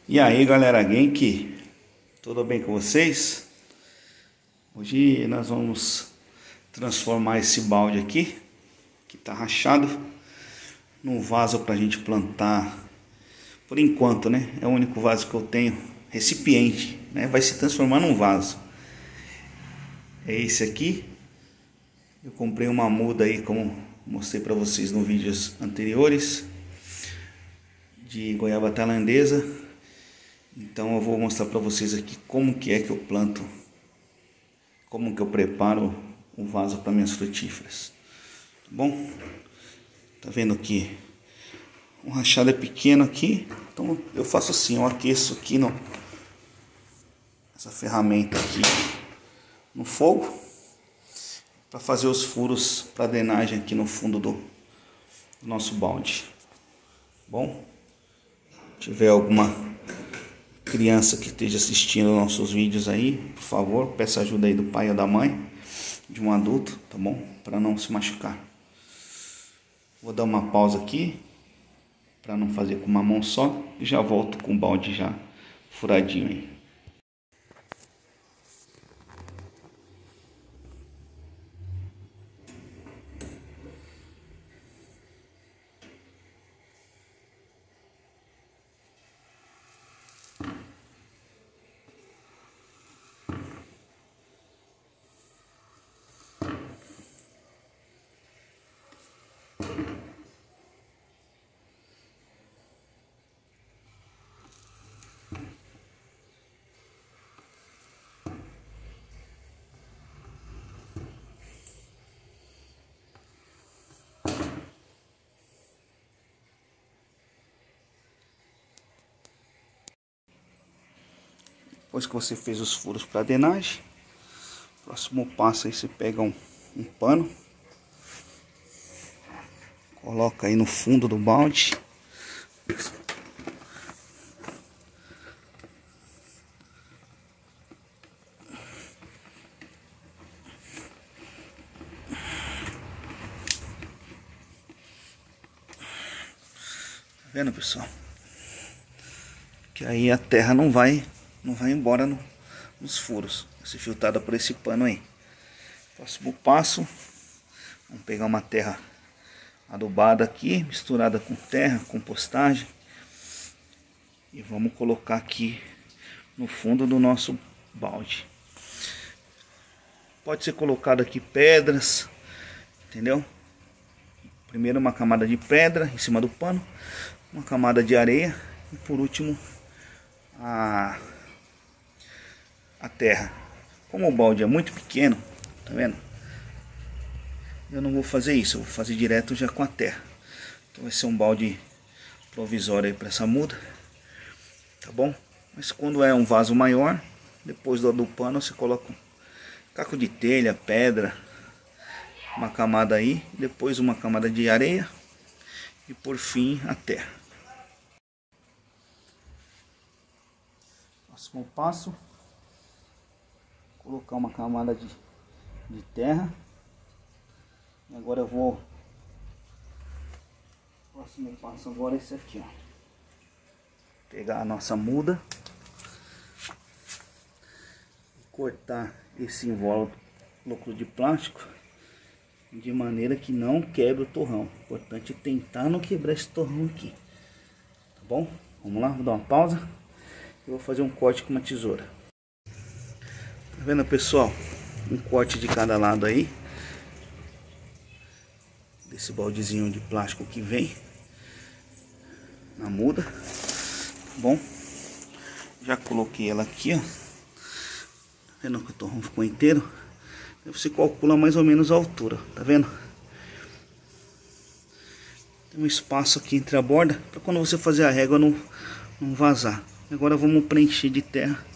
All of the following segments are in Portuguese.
E aí galera, Genki, tudo bem com vocês? Hoje nós vamos transformar esse balde aqui, que tá rachado, num vaso pra gente plantar. Por enquanto, né? É o único vaso que eu tenho, recipiente, né? Vai se transformar num vaso. É esse aqui. Eu comprei uma muda aí, como mostrei pra vocês nos vídeos anteriores, de goiaba tailandesa. Então eu vou mostrar para vocês aqui como que é que eu planto, como que eu preparo o vaso para minhas frutíferas. Tá bom? Tá vendo que o rachado é pequeno aqui, então eu faço assim, eu aqueço aqui essa ferramenta aqui no fogo para fazer os furos para drenagem aqui no fundo do nosso balde. Bom, se tiver alguma criança que esteja assistindo nossos vídeos aí, por favor, peça ajuda aí do pai ou da mãe, de um adulto, tá bom? Para não se machucar. Vou dar uma pausa aqui, para não fazer com uma mão só, e já volto com o balde já furadinho aí. Depois que você fez os furos para drenagem, próximo passo aí você pega um pano, coloca aí no fundo do balde. Tá vendo, pessoal? Que aí a terra não vai embora nos furos. Vai ser filtrada por esse pano aí. Próximo passo, vamos pegar uma terra adubada aqui, misturada com terra, compostagem, e vamos colocar aqui no fundo do nosso balde. Pode ser colocado aqui pedras, entendeu? Primeiro uma camada de pedra em cima do pano, uma camada de areia e por último a terra. Como o balde é muito pequeno, tá vendo? Eu não vou fazer isso, eu vou fazer direto já com a terra. Então vai ser um balde provisório aí para essa muda, tá bom? Mas quando é um vaso maior, depois do pano você coloca um caco de telha, pedra, uma camada aí, depois uma camada de areia e por fim a terra. Próximo passo, colocar uma camada de terra. E agora eu vou, próximo passo agora é esse aqui, ó. Pegar a nossa muda e cortar esse invólucro de plástico de maneira que não quebre o torrão. O importante é tentar não quebrar esse torrão aqui, tá bom? Vamos lá, vou dar uma pausa. Eu vou fazer um corte com uma tesoura. Tá vendo, pessoal? Um corte de cada lado aí desse baldezinho de plástico que vem na muda, tá bom? Já coloquei ela aqui, ó. Tá vendo que o torrão ficou inteiro? Aí você calcula mais ou menos a altura, tá vendo? Tem um espaço aqui entre a borda para quando você fazer a régua não vazar. Agora vamos preencher de terra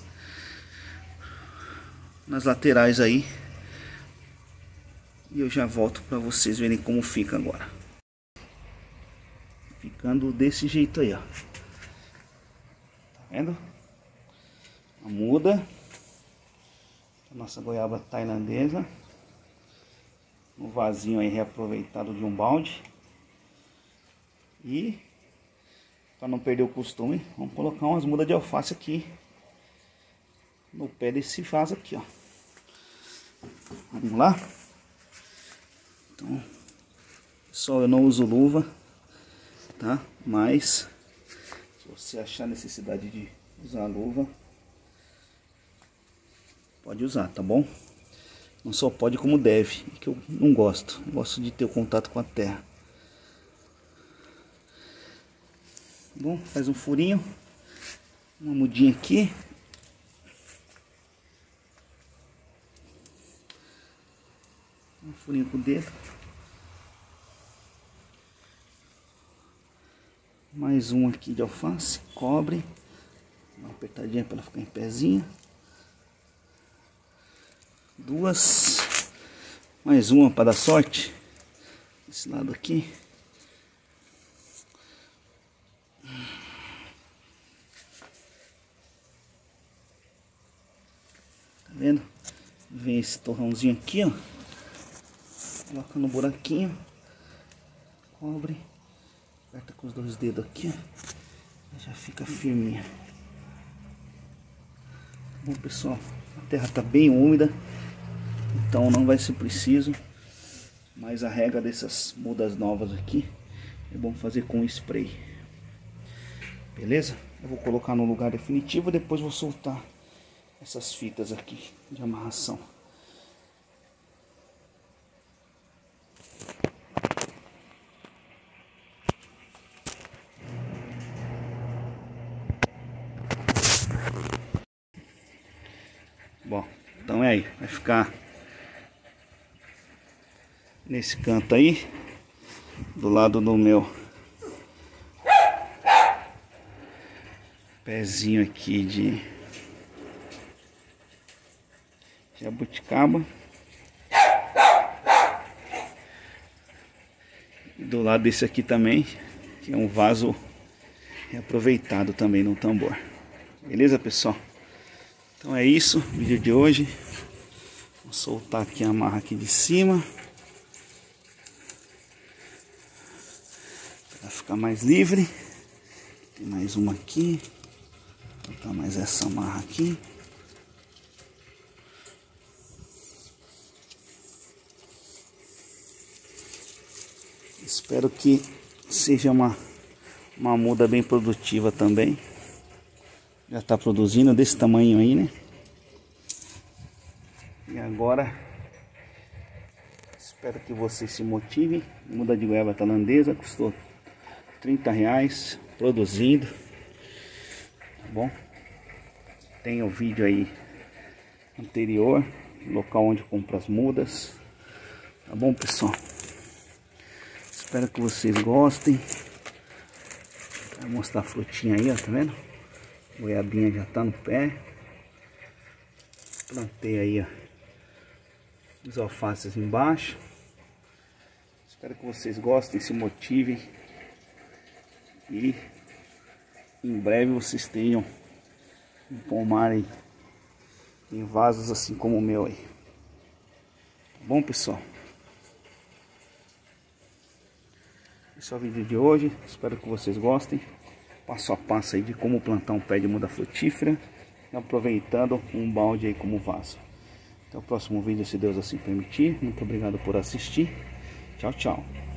nas laterais aí. E eu já volto para vocês verem como fica agora. Ficando desse jeito aí, ó. Tá vendo? A muda. A nossa goiaba tailandesa. Um vasinho aí reaproveitado de um balde. E para não perder o costume, vamos colocar umas mudas de alface aqui no pé desse vaso aqui, ó. Vamos lá? Então, pessoal, eu não uso luva, tá? Mas se você achar necessidade de usar luva, pode usar, tá bom? Não só pode como deve, que eu não gosto. Eu gosto de ter o contato com a terra. Bom, faz um furinho, uma mudinha aqui. Um furinho com o dedo. Mais um aqui de alface, cobre. Uma apertadinha para ela ficar em pezinho. Duas. Mais uma para dar sorte. Esse lado aqui. Tá vendo? Vem esse torrãozinho aqui, ó. Coloca no buraquinho. Cobre. Aperta com os dois dedos aqui, ó. Já fica firminha. Bom, pessoal, a terra tá bem úmida, então não vai ser preciso, mas a rega dessas mudas novas aqui é bom fazer com spray. Beleza? Eu vou colocar no lugar definitivo, depois vou soltar essas fitas aqui de amarração. Bom, então é aí, vai ficar nesse canto aí, do lado do meu pezinho aqui de jabuticaba, e do lado desse aqui também, que é um vaso reaproveitado também no tambor. Beleza, pessoal? Então é isso, o vídeo de hoje. Vou soltar aqui a amarra aqui de cima, para ficar mais livre. Tem mais uma aqui. Vou botar mais essa amarra aqui. Espero que seja uma muda bem produtiva também. Já está produzindo desse tamanho aí, né? E agora espero que vocês se motivem. Muda de goiaba tailandesa, custou R$30 produzindo, tá bom? Tem o vídeo aí anterior, local onde compro as mudas, tá bom, pessoal? Espero que vocês gostem. Vou mostrar a frutinha aí, ó, tá vendo? Goiabinha já tá no pé. Plantei aí, ó, os alfaces embaixo. Espero que vocês gostem, se motivem. E em breve vocês tenham um pomar aí, em vasos assim como o meu aí. Tá bom, pessoal? Esse é o vídeo de hoje. Espero que vocês gostem. Passo a passo aí de como plantar um pé de muda frutífera, aproveitando um balde aí como vaso. Até o próximo vídeo, se Deus assim permitir. Muito obrigado por assistir. Tchau, tchau.